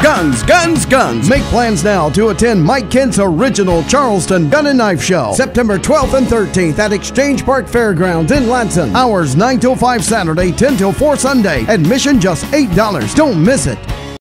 Guns, guns, guns. Make plans now to attend Mike Kent's original Charleston Gun and Knife Show, September 12th and 13th at Exchange Park Fairgrounds in Ladson. Hours 9 till 5 Saturday, 10 till 4 Sunday. Admission just $8. Don't miss it.